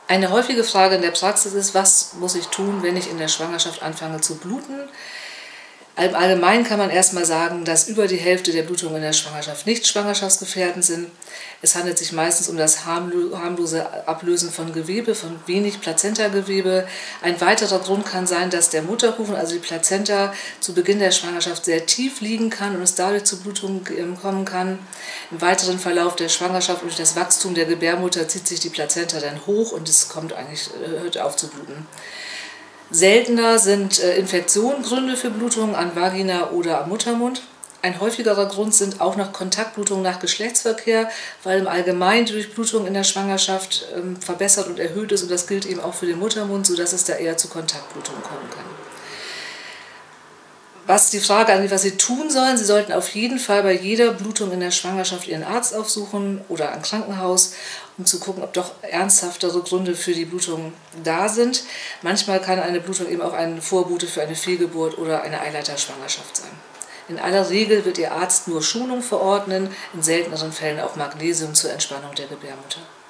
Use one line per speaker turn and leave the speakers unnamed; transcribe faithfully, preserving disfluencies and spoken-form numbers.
Eine häufige Frage in der Praxis ist, was muss ich tun, wenn ich in der Schwangerschaft anfange zu bluten? Im Allgemeinen kann man erstmal sagen, dass über die Hälfte der Blutungen in der Schwangerschaft nicht schwangerschaftsgefährdend sind. Es handelt sich meistens um das harmlose Ablösen von Gewebe, von wenig Plazentagewebe. Ein weiterer Grund kann sein, dass der Mutterkuchen, also die Plazenta, zu Beginn der Schwangerschaft sehr tief liegen kann und es dadurch zu Blutungen kommen kann. Im weiteren Verlauf der Schwangerschaft und durch das Wachstum der Gebärmutter zieht sich die Plazenta dann hoch und es kommt eigentlich, hört auf zu bluten. Seltener sind Infektionsgründe für Blutungen an Vagina oder am Muttermund. Ein häufigerer Grund sind auch noch Kontaktblutungen nach Geschlechtsverkehr, weil im Allgemeinen die Durchblutung in der Schwangerschaft ähm, verbessert und erhöht ist und das gilt eben auch für den Muttermund, sodass es da eher zu Kontaktblutungen kommen kann. Was die Frage angeht, was Sie tun sollen, Sie sollten auf jeden Fall bei jeder Blutung in der Schwangerschaft Ihren Arzt aufsuchen oder ein Krankenhaus, um zu gucken, ob doch ernsthaftere Gründe für die Blutung da sind. Manchmal kann eine Blutung eben auch eine Vorbote für eine Fehlgeburt oder eine Eileiterschwangerschaft sein. In aller Regel wird Ihr Arzt nur Schonung verordnen, in selteneren Fällen auch Magnesium zur Entspannung der Gebärmutter.